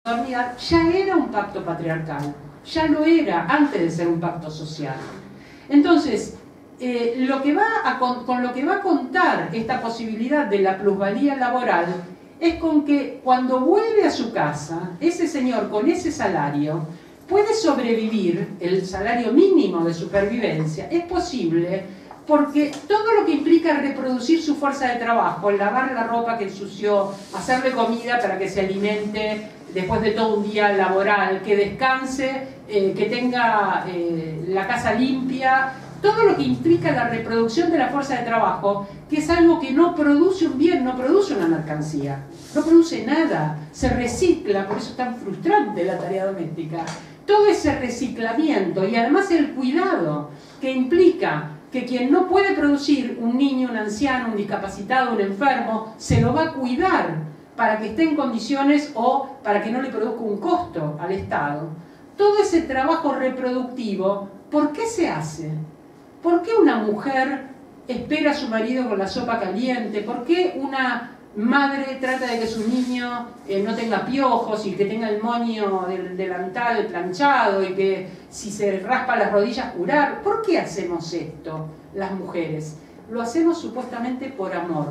maternidad ya era un pacto patriarcal, ya lo era antes de ser un pacto social. Entonces, con lo que va a contar esta posibilidad de la plusvalía laboral es con que cuando vuelve a su casa, ese señor con ese salario puede sobrevivir, el salario mínimo de supervivencia, es posible porque todo lo que implica reproducir su fuerza de trabajo, lavar la ropa que ensució, hacerle comida para que se alimente después de todo un día laboral, que descanse, que tenga la casa limpia, todo lo que implica la reproducción de la fuerza de trabajo, que es algo que no produce un bien, no produce una mercancía, no produce nada, se recicla, por eso es tan frustrante la tarea doméstica. Todo ese reciclamiento y además el cuidado que implica que quien no puede producir, un niño, un anciano, un discapacitado, un enfermo, se lo va a cuidar para que esté en condiciones o para que no le produzca un costo al Estado. Todo ese trabajo reproductivo, ¿por qué se hace? ¿Por qué una mujer espera a su marido con la sopa caliente? ¿Por qué una madre trata de que su niño no tenga piojos y que tenga el moño del delantal planchado y que si se raspa las rodillas curar? ¿Por qué hacemos esto las mujeres? Lo hacemos supuestamente por amor.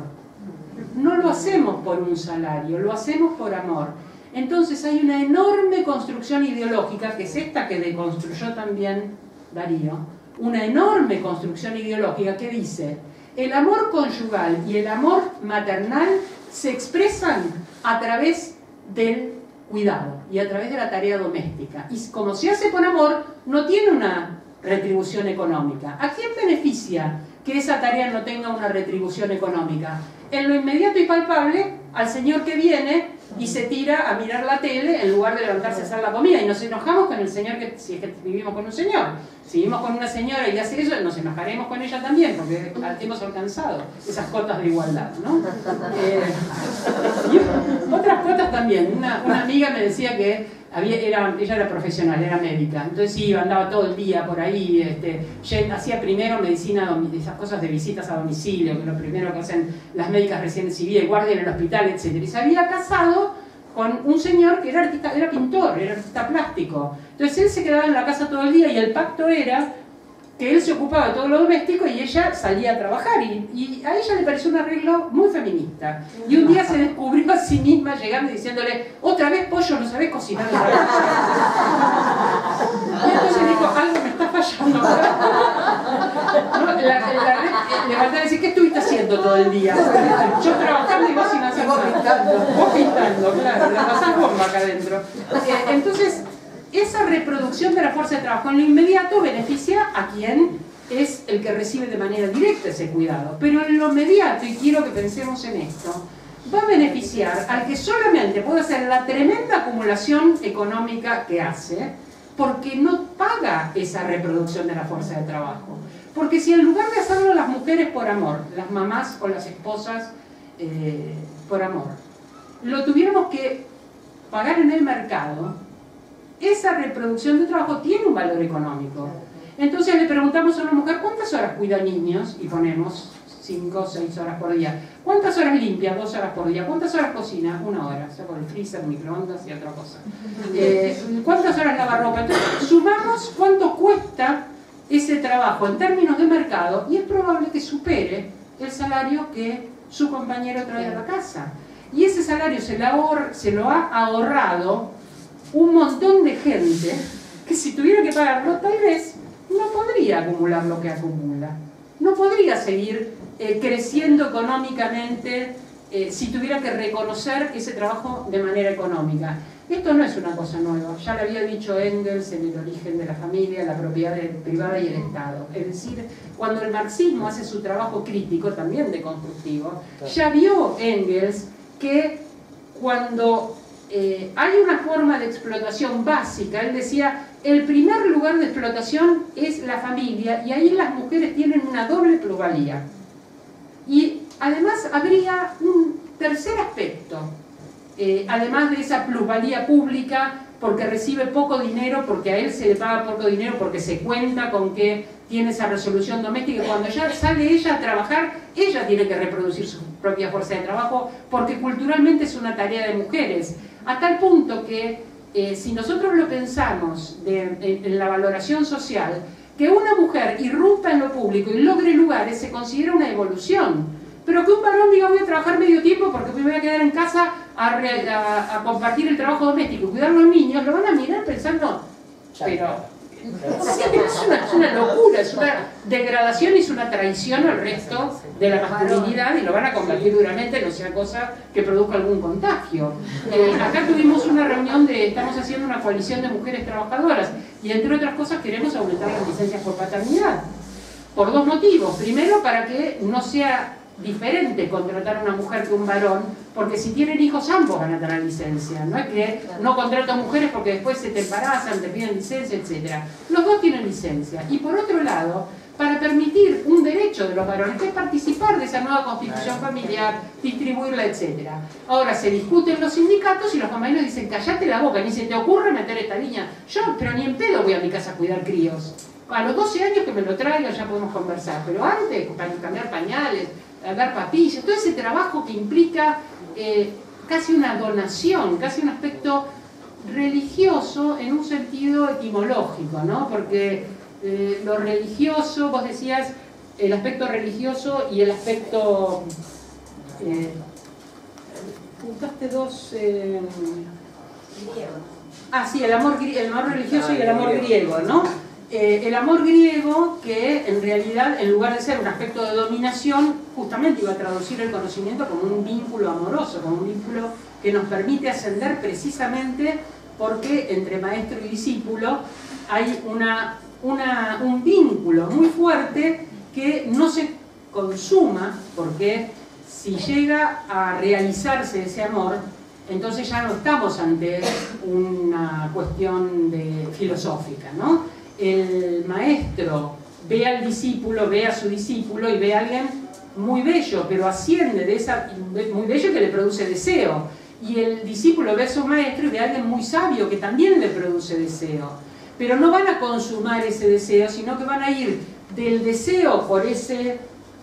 No lo hacemos por un salario, lo hacemos por amor. Entonces hay una enorme construcción ideológica, que es esta que deconstruyó también Darío, una enorme construcción ideológica que dice: el amor conyugal y el amor maternal se expresan a través del cuidado y a través de la tarea doméstica. Y como se hace por amor, no tiene una retribución económica. ¿A quién beneficia que esa tarea no tenga una retribución económica? En lo inmediato y palpable, al señor que viene y se tira a mirar la tele en lugar de levantarse a hacer la comida, y nos enojamos con el señor, si es que vivimos con un señor. Si vivimos con una señora y hace eso, nos enojaremos con ella también, porque hemos alcanzado esas cotas de igualdad, ¿no? Y otras cotas también. Una amiga me decía que ella era profesional, era médica, entonces iba, andaba todo el día por ahí, hacía primero medicina, esas cosas de visitas a domicilio, que es lo primero que hacen las médicas recién civiles, guardia en el hospital, etc. Y se había casado con un señor que era artista, era pintor, era artista plástico. Entonces él se quedaba en la casa todo el día y el pacto era que él se ocupaba de todo lo doméstico y ella salía a trabajar, y a ella le pareció un arreglo muy feminista. Y un día se descubrió a sí misma llegando y diciéndole: otra vez pollo, no sabés cocinar otra vez. Y entonces dijo: algo me está fallando. ¿No? Le faltaba decir: ¿qué estuviste haciendo todo el día? Yo trabajando y vos sin hacer nada. Vos pintando, claro, la pasás bomba acá adentro. Entonces, esa reproducción de la fuerza de trabajo en lo inmediato beneficia a quien es el que recibe de manera directa ese cuidado. Pero en lo inmediato, y quiero que pensemos en esto, va a beneficiar al que solamente puede hacer la tremenda acumulación económica que hace, porque no paga esa reproducción de la fuerza de trabajo. Porque si en lugar de hacerlo las mujeres por amor, las mamás o las esposas por amor, lo tuviéramos que pagar en el mercado, esa reproducción de trabajo tiene un valor económico. Entonces le preguntamos a una mujer: ¿cuántas horas cuida niños? Y ponemos 5 o 6 horas por día. ¿Cuántas horas limpia? 2 horas por día. ¿Cuántas horas cocina? 1 hora, o sea, con el freezer, microondas y otra cosa. ¿Cuántas horas lava ropa? Entonces sumamos cuánto cuesta ese trabajo en términos de mercado, y es probable que supere el salario que su compañero trae a la casa. Y ese salario se lo ha ahorrado un montón de gente que, si tuviera que pagarlo, tal vez no podría acumular lo que acumula. No podría seguir creciendo económicamente si tuviera que reconocer ese trabajo de manera económica. Esto no es una cosa nueva, ya lo había dicho Engels en El origen de la familia, la propiedad privada y el Estado. Es decir, cuando el marxismo hace su trabajo crítico, también deconstructivo, ya vio Engels que cuando hay una forma de explotación básica, él decía: el primer lugar de explotación es la familia, y ahí las mujeres tienen una doble plusvalía. Y además habría un tercer aspecto, además de esa plusvalía pública, porque recibe poco dinero, porque a él se le paga poco dinero, porque se cuenta con que tiene esa resolución doméstica, y cuando ya sale ella a trabajar, ella tiene que reproducir su propia fuerza de trabajo, porque culturalmente es una tarea de mujeres. a tal punto que si nosotros lo pensamos en la valoración social, que una mujer irrumpa en lo público y logre lugares se considera una evolución. Pero que un varón diga voy a trabajar medio tiempo porque me voy a quedar en casa a compartir el trabajo doméstico y cuidar a los niños, lo van a mirar pensando, pero es una locura, es una degradación y es una traición al resto de la masculinidad y lo van a combatir duramente, no sea cosa que produzca algún contagio. Acá tuvimos una reunión estamos haciendo una coalición de mujeres trabajadoras y entre otras cosas queremos aumentar las licencias por paternidad. Por dos motivos. Primero, para que no sea diferente contratar a una mujer que un varón, porque si tienen hijos ambos van a tener licencia, no es que no contratan mujeres porque después se te embarazan, te piden licencia, etc. Los dos tienen licencia. Y por otro lado, para permitir un derecho de los varones, que es participar de esa nueva constitución familiar, distribuirla, etc. Ahora se discuten los sindicatos y los mamás dicen, callate la boca, ni se te ocurre meter esta niña. Yo, pero ni en pedo voy a mi casa a cuidar críos. A los 12 años que me lo traigan ya podemos conversar, pero antes, para cambiar pañales, dar papillas, todo ese trabajo que implica casi una donación, casi un aspecto religioso en un sentido etimológico, ¿no? Porque lo religioso, vos decías, el aspecto religioso y el aspecto... juntaste dos... sí, el amor religioso y el amor griego, ¿no? El amor griego, que en realidad, en lugar de ser un aspecto de dominación, justamente iba a traducir el conocimiento como un vínculo amoroso, como un vínculo que nos permite ascender precisamente porque entre maestro y discípulo hay un vínculo muy fuerte que no se consuma, porque si llega a realizarse ese amor, entonces ya no estamos ante una cuestión filosófica, ¿no? El maestro ve al discípulo, ve a su discípulo y ve a alguien muy bello, pero asciende de muy bello que le produce deseo. Y el discípulo ve a su maestro y ve a alguien muy sabio que también le produce deseo. Pero no van a consumar ese deseo, sino que van a ir del deseo por ese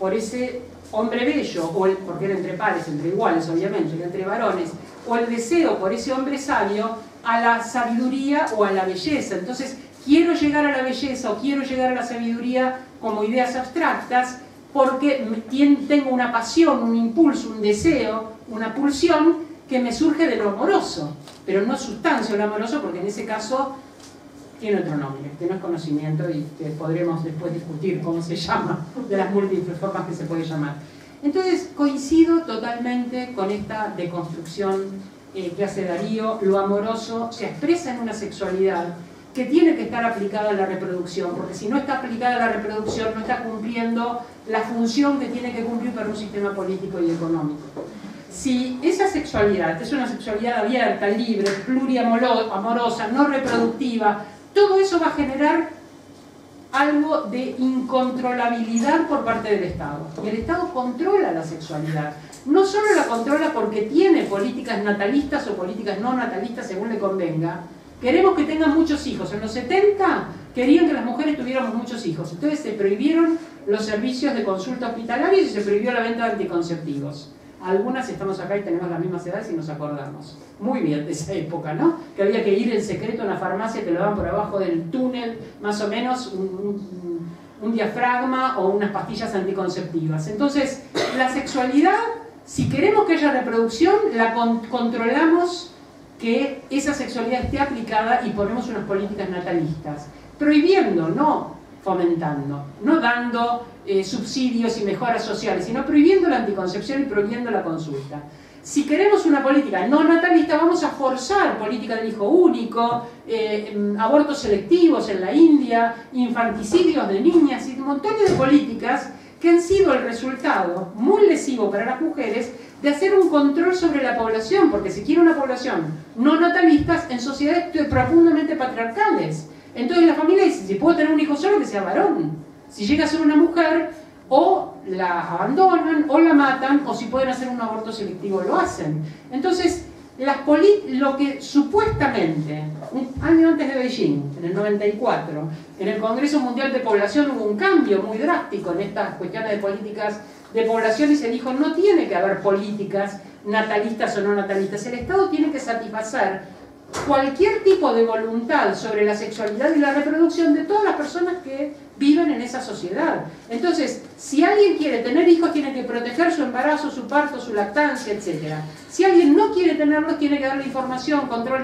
hombre bello, porque era entre pares, entre iguales obviamente, entre varones, o el deseo por ese hombre sabio a la sabiduría o a la belleza. Entonces, quiero llegar a la belleza o quiero llegar a la sabiduría como ideas abstractas porque tengo una pasión, un impulso, un deseo, una pulsión que me surge de lo amoroso, pero no sustancia lo amoroso porque en ese caso tiene otro nombre, que no es conocimiento y que podremos después discutir cómo se llama, de las múltiples formas que se puede llamar. Entonces coincido totalmente con esta deconstrucción que hace Darío. Lo amoroso se expresa en una sexualidad que tiene que estar aplicada a la reproducción, porque si no está aplicada a la reproducción no está cumpliendo la función que tiene que cumplir para un sistema político y económico. Si esa sexualidad es una sexualidad abierta, libre, pluriamorosa, no reproductiva, todo eso va a generar algo de incontrolabilidad por parte del Estado. Y el Estado controla la sexualidad. No solo la controla porque tiene políticas natalistas o políticas no natalistas según le convenga. Queremos que tengan muchos hijos. En los 70 querían que las mujeres tuviéramos muchos hijos. Entonces se prohibieron los servicios de consulta hospitalarios y se prohibió la venta de anticonceptivos. Algunas estamos acá y tenemos las mismas edades y nos acordamos muy bien de esa época, ¿no? Que había que ir en secreto a una farmacia, te lo daban por abajo del túnel, más o menos un diafragma o unas pastillas anticonceptivas. Entonces, la sexualidad, si queremos que haya reproducción, la controlamos que esa sexualidad esté aplicada y ponemos unas políticas natalistas, prohibiendo, no fomentando, no dando subsidios y mejoras sociales, sino prohibiendo la anticoncepción y prohibiendo la consulta. Si queremos una política no natalista, vamos a forzar política del hijo único, abortos selectivos en la India, infanticidios de niñas y montones de políticas que han sido el resultado muy lesivo para las mujeres de hacer un control sobre la población, porque se quiere una población no natalista en sociedades profundamente patriarcales. Entonces la familia dice, si puedo tener un hijo solo, que sea varón. Si llega a ser una mujer, o la abandonan, o la matan, o si pueden hacer un aborto selectivo, lo hacen. Entonces, lo que supuestamente, un año antes de Beijing, en el 94, en el Congreso Mundial de Población hubo un cambio muy drástico en estas cuestiones de políticas de población y se dijo, no tiene que haber políticas natalistas o no natalistas. El Estado tiene que satisfacer cualquier tipo de voluntad sobre la sexualidad y la reproducción de todas las personas que viven en esa sociedad. Entonces, si alguien quiere tener hijos, tiene que proteger su embarazo, su parto, su lactancia, etc. Si alguien no quiere tenerlos, tiene que darle información, control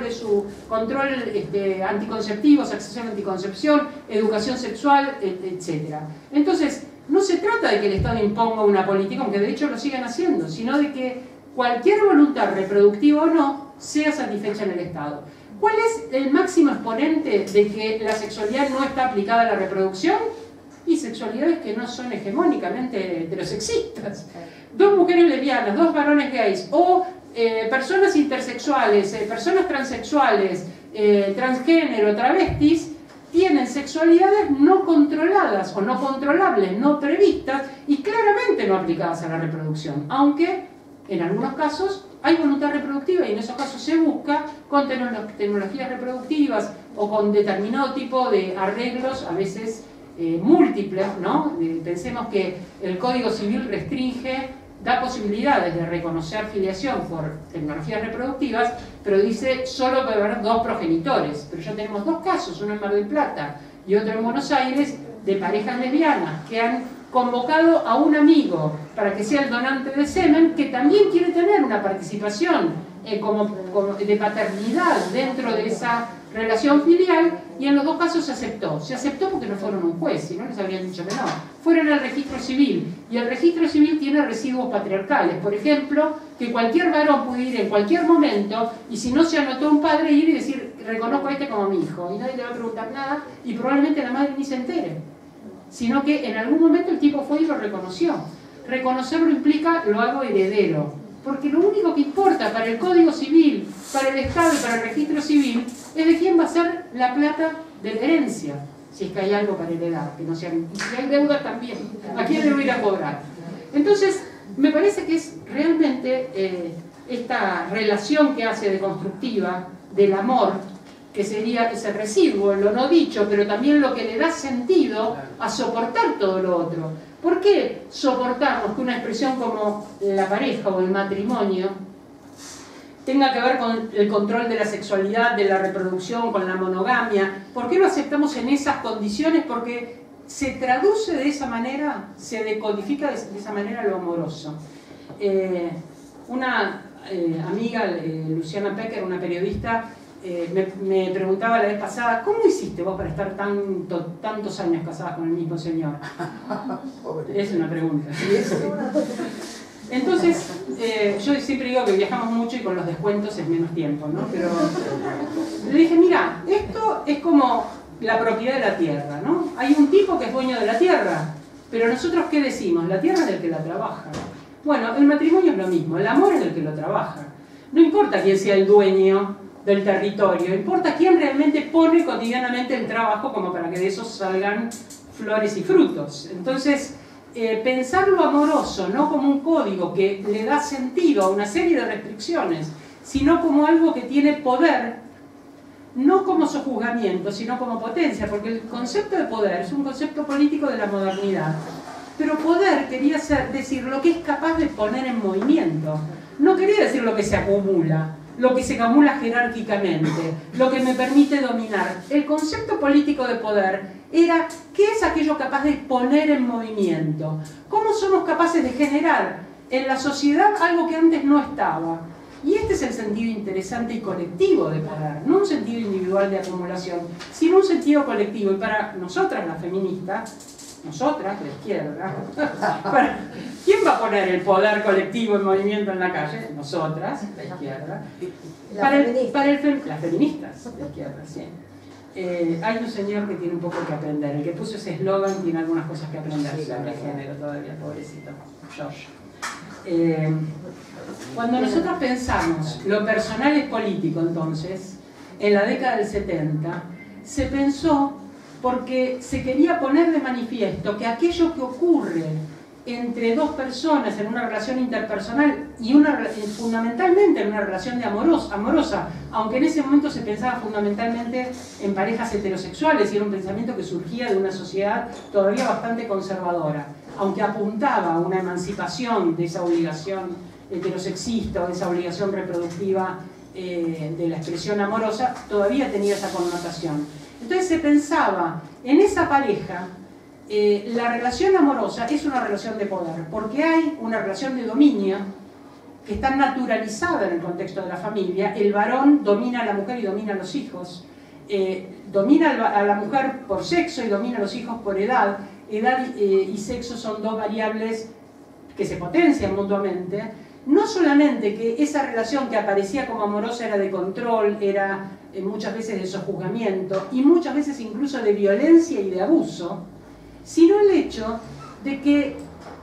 anticonceptivos, acceso a la anticoncepción, educación sexual, etc. Entonces, no se trata de que el Estado imponga una política, aunque de hecho lo sigan haciendo, sino de que cualquier voluntad reproductiva o no sea satisfecha en el Estado. ¿Cuál es el máximo exponente de que la sexualidad no está aplicada a la reproducción? Y sexualidades que no son hegemónicamente heterosexistas. Dos mujeres lesbianas, dos varones gays, o personas intersexuales, personas transexuales, transgénero, travestis, tienen sexualidades no controladas o no controlables, no previstas y claramente no aplicadas a la reproducción, aunque en algunos casos hay voluntad reproductiva y en esos casos se busca con tecnologías reproductivas o con determinado tipo de arreglos, a veces múltiples, ¿no? Pensemos que el Código Civil restringe, da posibilidades de reconocer filiación por tecnologías reproductivas, pero dice solo puede haber dos progenitores. Pero ya tenemos dos casos, uno en Mar del Plata y otro en Buenos Aires, de parejas lesbianas que han convocado a un amigo para que sea el donante de semen, que también quiere tener una participación de paternidad dentro de esa relación filial, y en los dos casos se aceptó. Se aceptó porque no fueron un juez, si no les habrían dicho que no. Fueron al registro civil, y el registro civil tiene residuos patriarcales. Por ejemplo, que cualquier varón puede ir en cualquier momento, y si no se anotó un padre, ir y decir, reconozco a este como mi hijo, y nadie le va a preguntar nada, y probablemente la madre ni se entere. Sino que en algún momento el tipo fue y lo reconoció. Reconocerlo implica lo hago heredero, porque lo único que importa para el Código Civil, para el Estado y para el registro civil es de quién va a ser la plata de la herencia, si es que hay algo para heredar, que no sea, y si hay deuda también, ¿a quién le voy a ir a cobrar? Entonces, me parece que es realmente esta relación que hace de constructiva del amor, que sería ese residuo, lo no dicho, pero también lo que le da sentido a soportar todo lo otro. ¿Por qué soportamos que una expresión como la pareja o el matrimonio tenga que ver con el control de la sexualidad, de la reproducción, con la monogamia? ¿Por qué lo aceptamos en esas condiciones? Porque se traduce de esa manera, se decodifica de esa manera lo amoroso. Una amiga, Luciana Pecker, una periodista, me preguntaba la vez pasada, ¿cómo hiciste vos para estar tantos años casada con el mismo señor? Es una pregunta. Entonces, yo siempre digo que viajamos mucho y con los descuentos es menos tiempo, ¿no? Pero le dije, mira, esto es como la propiedad de la tierra, ¿no? Hay un tipo que es dueño de la tierra, pero nosotros ¿qué decimos? La tierra es del que la trabaja. Bueno, el matrimonio es lo mismo, el amor es del que lo trabaja. No importa quién sea el dueño del territorio, importa quién realmente pone cotidianamente el trabajo como para que de eso salgan flores y frutos. Entonces, pensar lo amoroso no como un código que le da sentido a una serie de restricciones, sino como algo que tiene poder, no como sojuzgamiento, sino como potencia, porque el concepto de poder es un concepto político de la modernidad. Pero poder quería decir lo que es capaz de poner en movimiento, no quería decir lo que se acumula, lo que se acumula jerárquicamente, lo que me permite dominar. El concepto político de poder era ¿qué es aquello capaz de poner en movimiento? ¿Cómo somos capaces de generar en la sociedad algo que antes no estaba? Y este es el sentido interesante y colectivo de poder, no un sentido individual de acumulación, sino un sentido colectivo. Y para nosotras, las feministas, nosotras, la izquierda, ¿quién va a poner el poder colectivo en movimiento en la calle? Nosotras, la izquierda. Las feministas, la izquierda, sí. Hay un señor que tiene un poco que aprender. El que puso ese eslogan tiene algunas cosas que aprender sobre género todavía, pobrecito, George. Cuando nosotros pensamos lo personal es político, entonces, en la década del 70, se pensó porque se quería poner de manifiesto que aquello que ocurre entre dos personas en una relación interpersonal y fundamentalmente en una relación de amorosa, aunque en ese momento se pensaba fundamentalmente en parejas heterosexuales y era un pensamiento que surgía de una sociedad todavía bastante conservadora, aunque apuntaba a una emancipación de esa obligación heterosexista o de esa obligación reproductiva de la expresión amorosa, todavía tenía esa connotación. Entonces se pensaba en esa pareja, la relación amorosa es una relación de poder, porque hay una relación de dominio que está naturalizada en el contexto de la familia. El varón domina a la mujer y domina a los hijos, domina a la mujer por sexo y domina a los hijos por edad. Edad y sexo son dos variables que se potencian mutuamente. No solamente que esa relación que aparecía como amorosa era de control, era muchas veces de sojuzgamiento y muchas veces incluso de violencia y de abuso, sino el hecho de que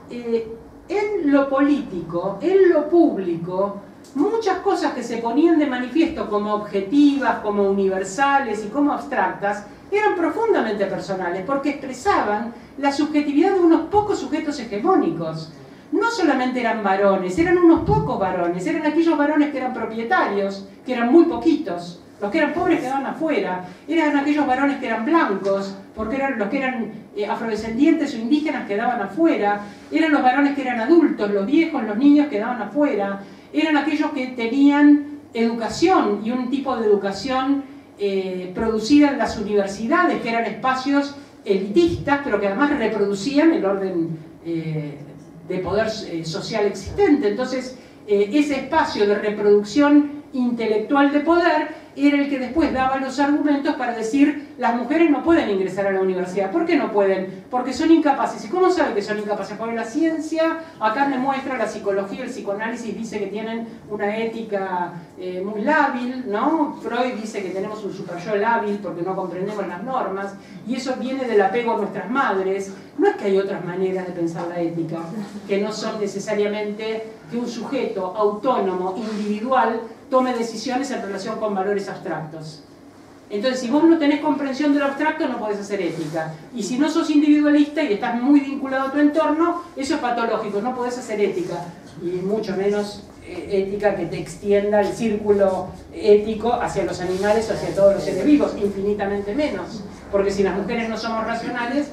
en lo político, en lo público, muchas cosas que se ponían de manifiesto como objetivas, como universales y como abstractas, eran profundamente personales, porque expresaban la subjetividad de unos pocos sujetos hegemónicos. No solamente eran varones, eran unos pocos varones, eran aquellos varones que eran propietarios, que eran muy poquitos. Los que eran pobres quedaban afuera, eran aquellos varones que eran blancos, porque eran los que eran afrodescendientes o indígenas quedaban afuera, eran los varones que eran adultos, los viejos, los niños quedaban afuera, eran aquellos que tenían educación y un tipo de educación producida en las universidades, que eran espacios elitistas, pero que además reproducían el orden de poder social existente. Entonces, ese espacio de reproducción intelectual de poder era el que después daba los argumentos para decir las mujeres no pueden ingresar a la universidad. ¿Por qué no pueden? Porque son incapaces. ¿Y cómo sabe que son incapaces? Porque la ciencia acá me muestra, la psicología, el psicoanálisis dice que tienen una ética muy lábil, ¿no? Freud dice que tenemos un superyo lábil porque no comprendemos las normas, y eso viene del apego a nuestras madres. No es que hay otras maneras de pensar la ética, que no son necesariamente que un sujeto autónomo, individual, tome decisiones en relación con valores abstractos. Entonces, si vos no tenés comprensión de lo abstracto, no podés hacer ética. Y si no sos individualista y estás muy vinculado a tu entorno, eso es patológico, no podés hacer ética. Y mucho menos ética que te extienda el círculo ético hacia los animales o hacia todos los seres vivos, infinitamente menos. Porque si las mujeres no somos racionales,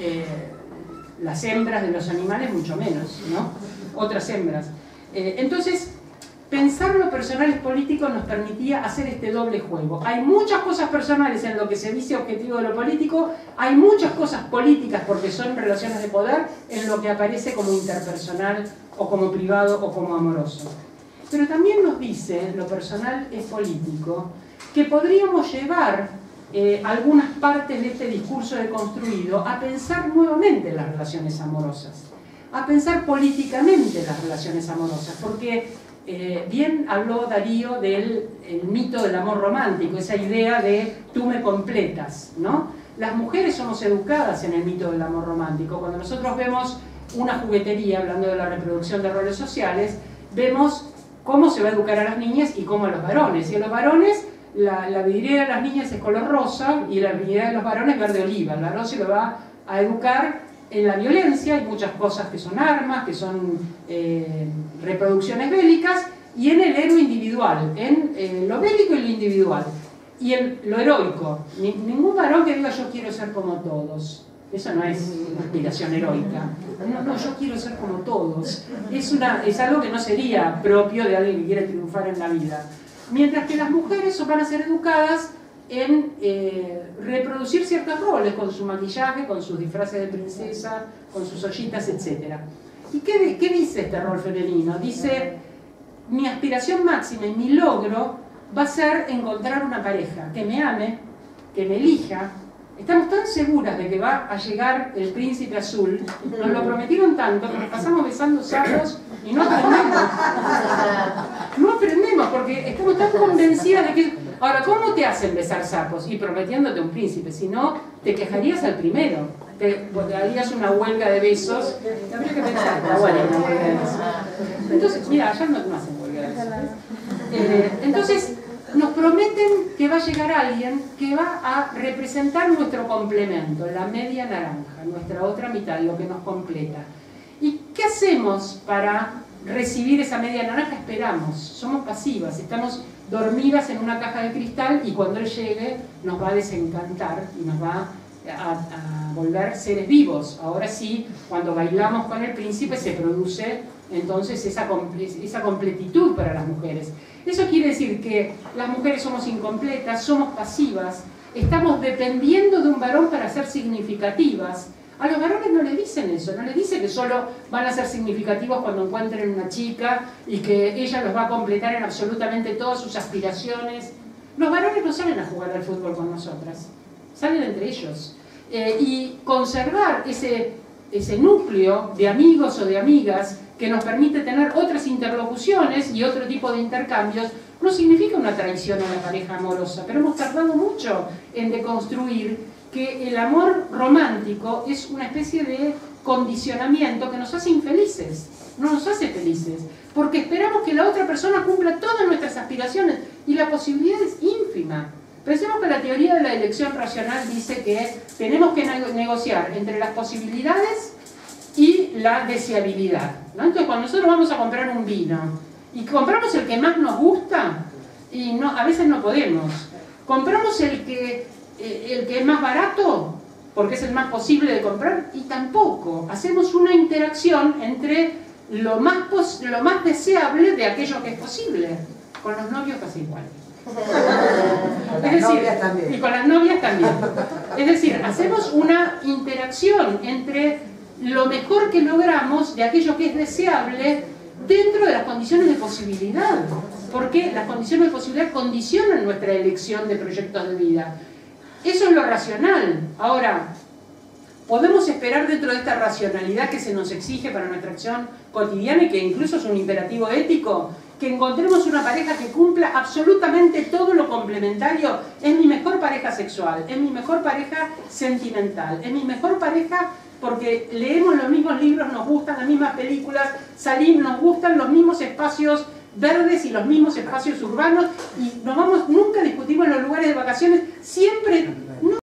las hembras de los animales mucho menos, ¿no? Otras hembras. Entonces, pensar lo personal es político nos permitía hacer este doble juego. Hay muchas cosas personales en lo que se dice objetivo de lo político, hay muchas cosas políticas porque son relaciones de poder en lo que aparece como interpersonal o como privado o como amoroso. Pero también nos dice, lo personal es político, que podríamos llevar algunas partes de este discurso deconstruido a pensar nuevamente las relaciones amorosas, a pensar políticamente las relaciones amorosas, porque bien habló Darío del mito del amor romántico, esa idea de tú me completas, ¿no? Las mujeres somos educadas en el mito del amor romántico. Cuando nosotros vemos una juguetería, hablando de la reproducción de roles sociales, vemos cómo se va a educar a las niñas y cómo a los varones. Y a los varones, la vidriera de las niñas es color rosa y la vidriera de los varones verde oliva. El varón se lo va a educar en la violencia, hay muchas cosas que son armas, que son reproducciones bélicas, y en el héroe individual, en lo bélico y lo individual, y lo heroico. Ningún varón que diga yo quiero ser como todos, eso no es una aspiración heroica. No, yo quiero ser como todos. Es algo que no sería propio de alguien que quiere triunfar en la vida. Mientras que las mujeres van a ser educadas en reproducir ciertos roles, con su maquillaje, con sus disfraces de princesa, con sus ollitas, etc. ¿Y qué dice este rol femenino? Dice, mi aspiración máxima y mi logro va a ser encontrar una pareja que me ame, que me elija. Estamos tan seguras de que va a llegar el príncipe azul, nos lo prometieron tanto que nos pasamos besando sapos y no aprendemos. No aprendemos porque estamos tan convencidas de que... Ahora, ¿cómo te hacen besar sapos? Y prometiéndote un príncipe, si no, te quejarías al primero. Te harías una huelga de besos. Habría que pensar, una huelga de besos. Entonces, mira, allá no hacen huelga de besos. Entonces, nos prometen que va a llegar alguien que va a representar nuestro complemento, la media naranja, nuestra otra mitad, lo que nos completa. ¿Y qué hacemos para recibir esa media naranja? Esperamos, somos pasivas, estamos dormidas en una caja de cristal y cuando él llegue nos va a desencantar y nos va a volver seres vivos. Ahora sí, cuando bailamos con el príncipe se produce entonces esa completitud para las mujeres. Eso quiere decir que las mujeres somos incompletas, somos pasivas, estamos dependiendo de un varón para ser significativas. A los varones no les dicen eso, no les dicen que solo van a ser significativos cuando encuentren una chica y que ella los va a completar en absolutamente todas sus aspiraciones. Los varones no salen a jugar al fútbol con nosotras, salen entre ellos. Y conservar ese núcleo de amigos o de amigas que nos permite tener otras interlocuciones y otro tipo de intercambios, no significa una traición a la pareja amorosa, pero hemos tardado mucho en deconstruir que el amor romántico es una especie de condicionamiento que nos hace infelices, no nos hace felices, porque esperamos que la otra persona cumpla todas nuestras aspiraciones y la posibilidad es ínfima. Pensemos que la teoría de la elección racional dice que tenemos que negociar entre las posibilidades y la deseabilidad, ¿no? Entonces, cuando nosotros vamos a comprar un vino y compramos el que más nos gusta, y no, a veces no podemos, compramos el que es más barato porque es el más posible de comprar, y tampoco hacemos una interacción entre lo más deseable de aquello que es posible. Con los novios casi igual. Es decir, y con las novias también. Es decir, hacemos una interacción entre lo mejor que logramos de aquello que es deseable dentro de las condiciones de posibilidad, porque las condiciones de posibilidad condicionan nuestra elección de proyectos de vida. Eso es lo racional. Ahora, podemos esperar dentro de esta racionalidad que se nos exige para nuestra acción cotidiana y que incluso es un imperativo ético, que encontremos una pareja que cumpla absolutamente todo lo complementario. Es mi mejor pareja sexual, es mi mejor pareja sentimental, es mi mejor pareja porque leemos los mismos libros, nos gustan las mismas películas, salimos, nos gustan los mismos espacios verdes y los mismos espacios urbanos, y nunca discutimos los lugares de vacaciones, siempre